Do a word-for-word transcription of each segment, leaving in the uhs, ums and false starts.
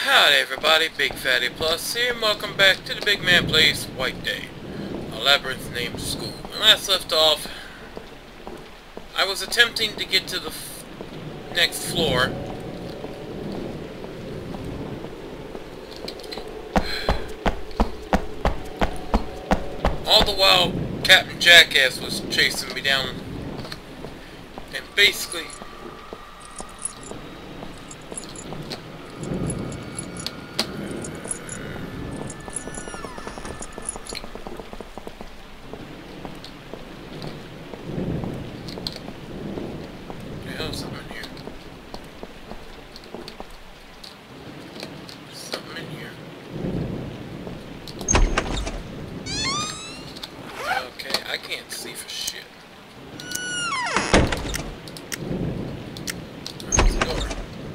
Howdy everybody, Big Fatty Plus here, and welcome back to the BygMan Plays White Day, a Labyrinth named school. When last left off, I was attempting to get to the f next floor. All the while, Captain Jackass was chasing me down, and basically... Something in here. Something in here. Okay, I can't see for shit. There's the door.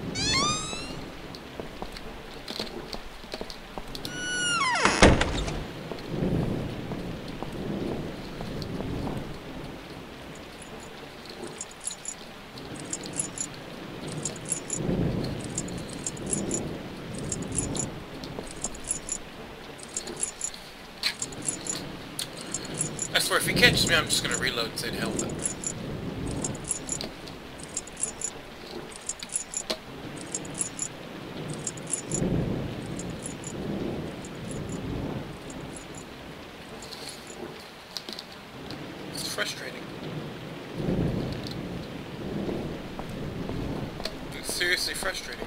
I swear, if he catches me, I'm just gonna reload and say to hell with it. It's frustrating. It's seriously frustrating.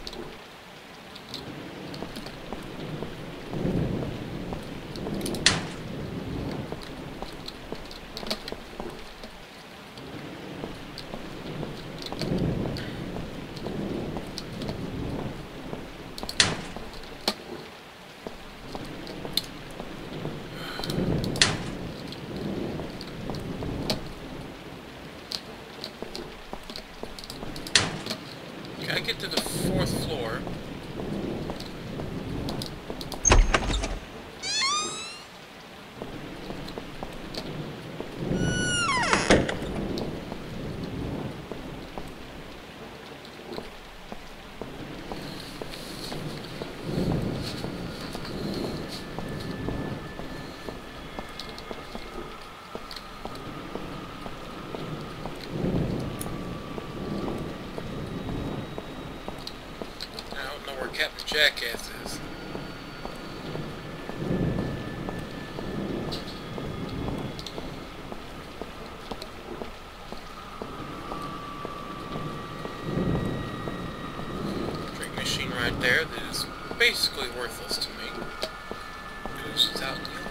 I get to the fourth floor. Captain Jackass is. Drink machine right there that is basically worthless to me because it's out in the open.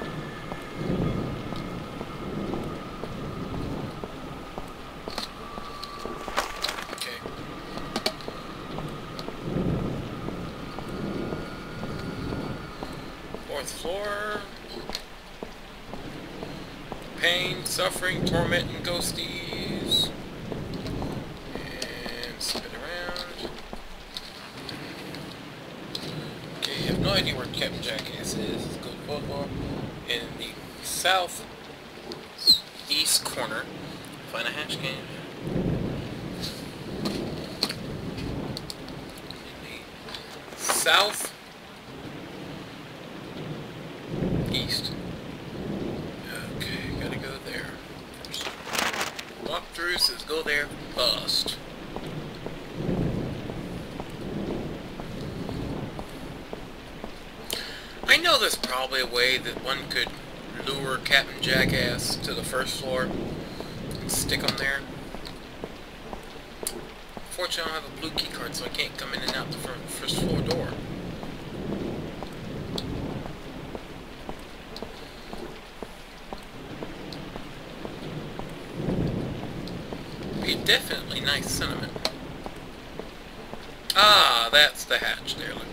Fourth floor. Pain, suffering, torment, and ghosties. And spin around. Okay, I have no idea where Captain Jackass is. Let's go to the fourth floor. In the south east corner. Find a hatch cave. In the south east. Okay, gotta go there. Walk through says go there, bust. I know there's probably a way that one could lure Captain Jackass to the first floor and stick him there. Fortunately, I don't have a blue key card, so I can't come in and out the first floor door. Definitely nice sentiment. Ah, that's the hatch they're looking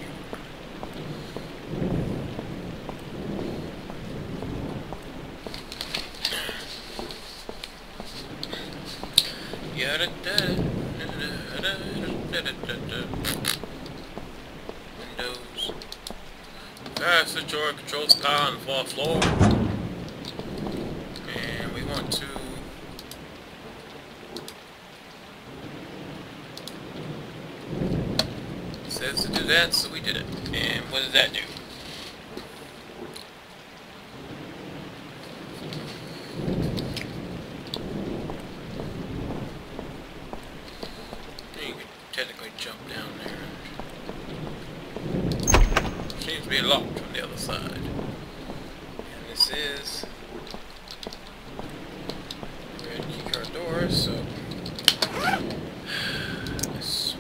for. Yada da da da da da. Windows. That's the door controls power on the fourth floor. And we want to says to do that, so we did it. And what does that do? You can technically jump down there. Seems to be locked on the other side. And this is red keycard door, so this.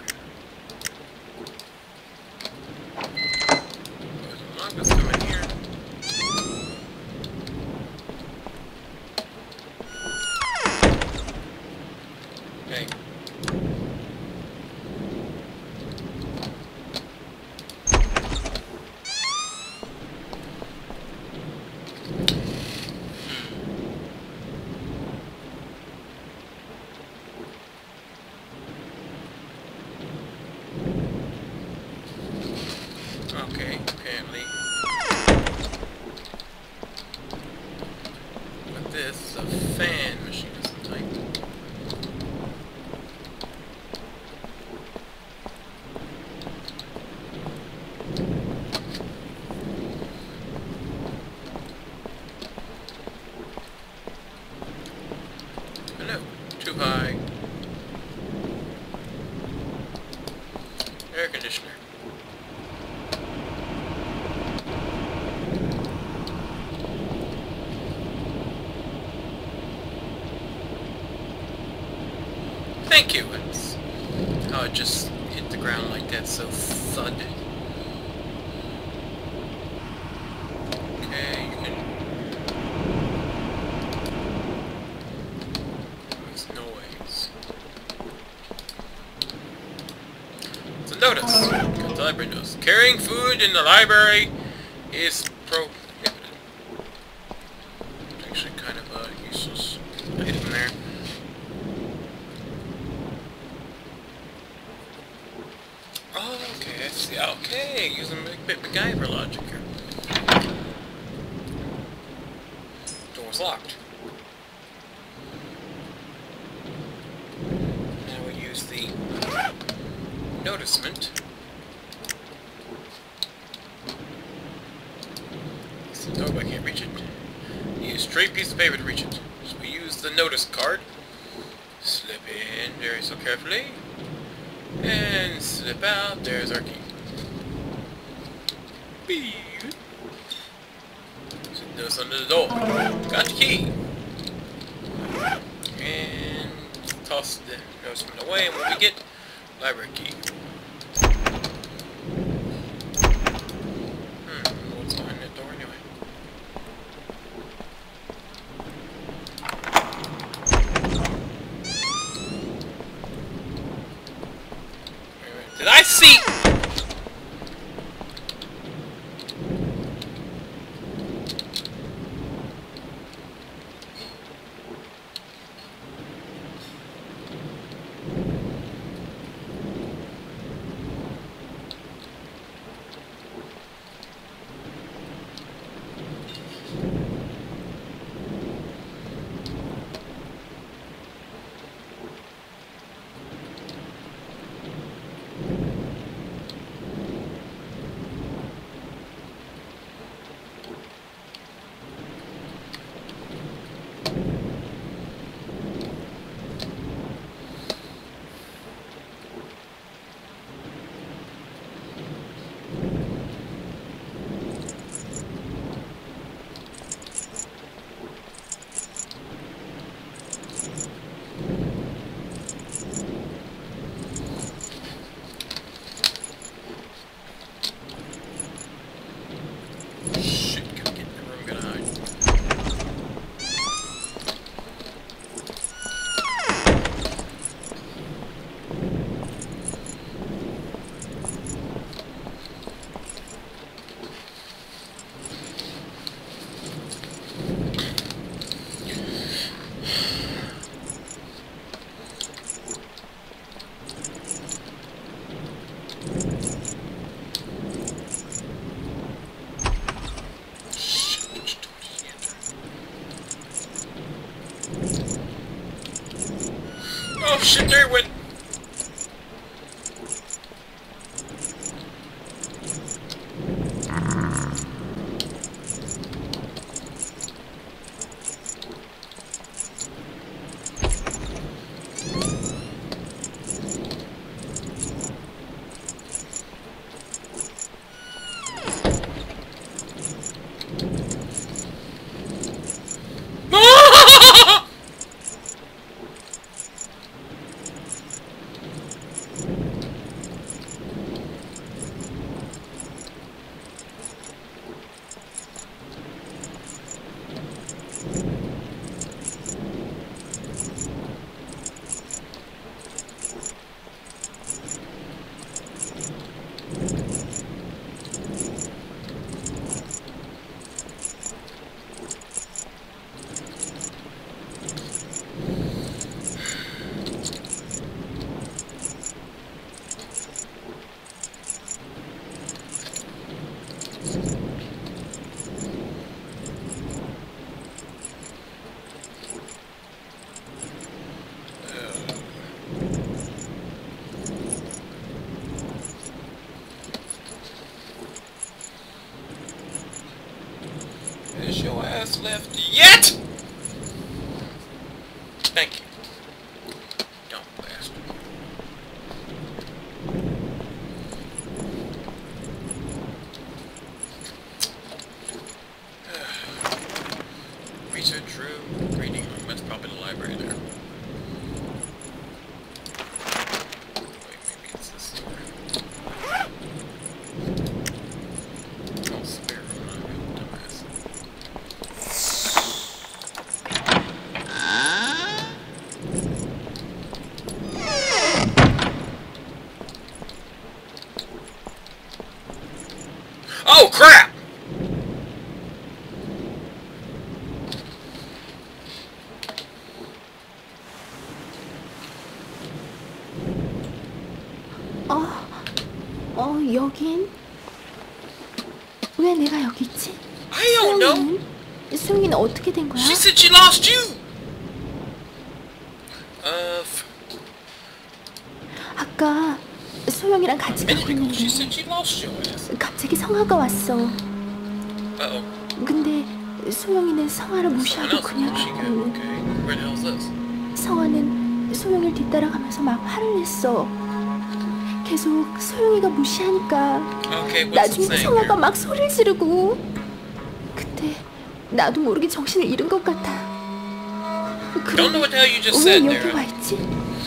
There's a lock that's coming here. Okay. Okay, apparently. But this is a fan machine of some type. Hello, too high. Air conditioner. Thank you. It's how it just hit the ground like that, so thud. Okay, you can. Makes noise. It's a notice. Got the library notice. Carrying food in the library is prohibited. It's actually kind of a useless item there. Oh, okay, I see. Okay, using a bit MacGyver logic here. Door's locked. Now we use the noticement. It's the door, but I can't reach it. Use straight piece of paper to reach it. So we use the notice card. Slip in very so carefully. And slip out. There's our key. Beep. Notice under the door. Got the key. And toss the notice away. And what we get? Library key. Hmm. What's behind that door anyway? Did I see? quest left yet! Thank you. Dumb bastard. Research room, reading room. That's probably the library there. Wait, maybe it's this door. Oh, spare room, not real dumbass. Oh, crap! 어, 어, 여긴? 왜 내가 여기 있지? I don't know. 수영이는 어떻게 된 거야? She said she lost you. Uh, f- 아까 소영이랑 같이 minute 가고 ago, she 있는데 said she lost your ass. 갑자기 성화가 왔어. Uh-oh. 근데 소영이는 성화를 Someone 무시하고 else. 그냥 Where'd she go? Okay. Where the hell is this? 성화는 소영이를 뒤따라가면서 막 화를 냈어. 계속 소영이가 무시하니까 Okay, what's it 나중에 saying 성화가 here? 막 소리를 지르고 그때 나도 모르게 정신을 잃은 것 같아. Don't know what the hell you just 왜 said 여기 there. 와 있지?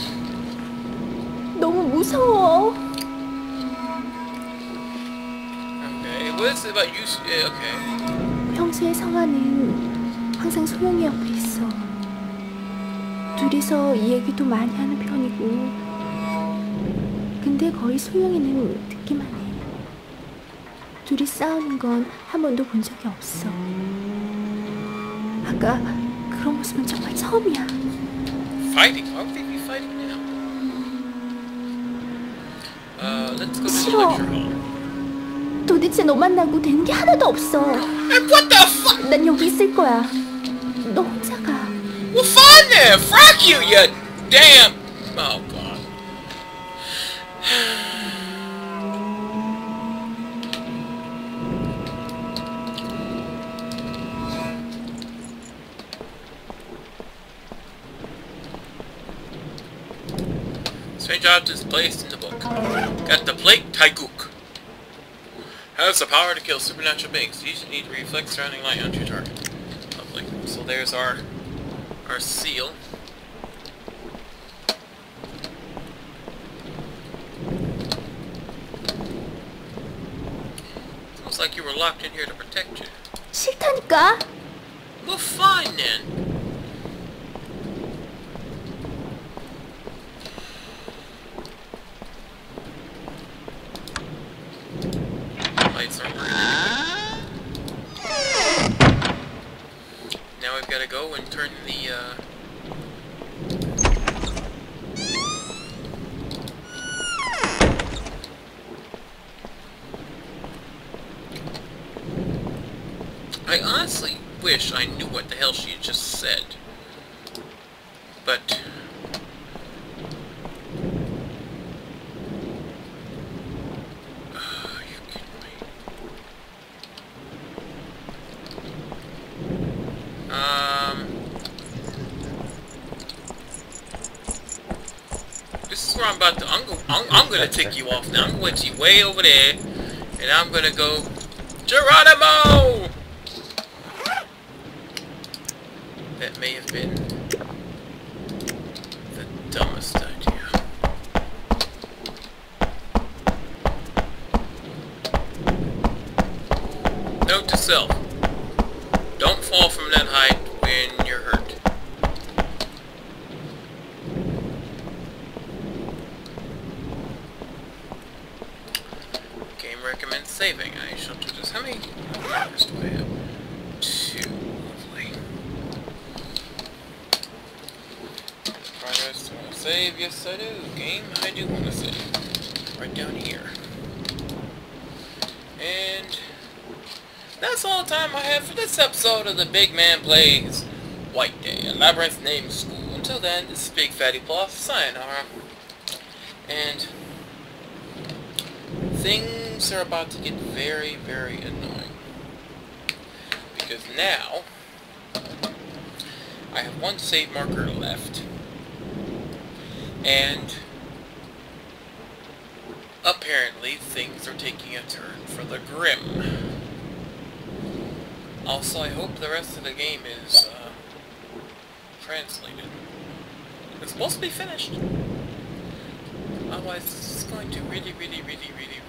너무 무서워. Okay, what is it about you? Yeah, okay. 평소에 성화는 항상 소영이 옆에 있어. 둘이서 얘기도 많이 하는 편이고 근데 거의 소영이는 듣기만 해. 둘이 싸우는 건 한 번도 본 적이 없어. 아까 그런 모습은 정말 처음이야. Fighting? Why would they be fighting now? Uh, let's go to the 싫어. lecture hall. 도대체 너 만나고 되는 게 하나도 없어. And what the fuck? 난 여기 있을 거야. 너 혼자 가. Well, fine then. Fuck you, you damn. Oh God. Strange object is placed in the book. Got the plate Taiguk. Has the power to kill supernatural beings. You need to reflect surrounding light onto your target. Lovely. So there's our our seal. Looks like you were locked in here to protect you. 싫다니까. Well, fine then. Lights aren't working anyway. Now we've got to go and turn the, uh... I honestly wish I knew what the hell she had just said. But... Are you kidding me? Um... This is where I'm about to... I'm, go, I'm, I'm gonna take you off now. I'm going to you way over there. And I'm gonna go... Geronimo! That may have been the dumbest idea. Note to self. Don't fall from that height when you're hurt. Game recommends saving. I shall do this. How many hours do I have? Two. Lovely. Progress. Do I want to save? Yes, I do. Game, I do want to save. Right down here. And that's all the time I have for this episode of the Big Man Plays White Day, a Labyrinth Name School. Until then, this is Big Fatty Plus, sayonara. And things are about to get very, very annoying. Because now I have one save marker left. And apparently things are taking a turn for the grim. Also, I hope the rest of the game is uh, translated. It's supposed to be finished. Otherwise, this is going to really, really, really, really,